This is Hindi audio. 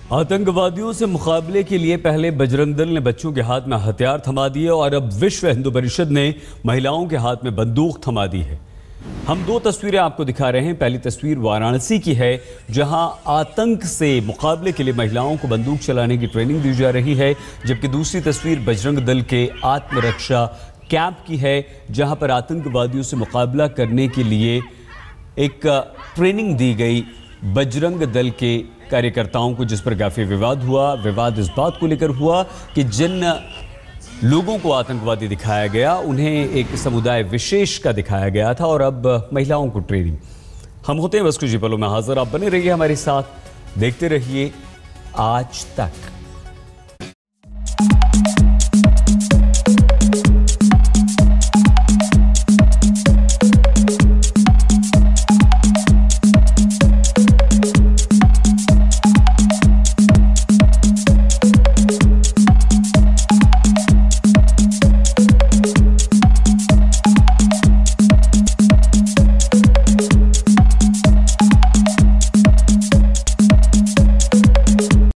आतंकवादियों से मुकाबले के लिए पहले बजरंग दल ने बच्चों के हाथ में हथियार थमा दिए और अब विश्व हिंदू परिषद ने महिलाओं के हाथ में बंदूक थमा दी है। हम दो तस्वीरें आपको दिखा रहे हैं। पहली तस्वीर वाराणसी की है, जहां आतंक से मुकाबले के लिए महिलाओं को बंदूक चलाने की ट्रेनिंग दी जा रही है, जबकि दूसरी तस्वीर बजरंग दल के आत्मरक्षा कैंप की है, जहां पर आतंकवादियों से मुकाबला करने के लिए एक ट्रेनिंग दी गई बजरंग दल के कार्यकर्ताओं को, जिस पर काफ़ी विवाद हुआ। विवाद इस बात को लेकर हुआ कि जिन लोगों को आतंकवादी दिखाया गया उन्हें एक समुदाय विशेष का दिखाया गया था और अब महिलाओं को ट्रेनिंग। हम होते हैं बस कुछ ही पलों में हाजिर। आप बने रहिए हमारे साथ, देखते रहिए आज तक।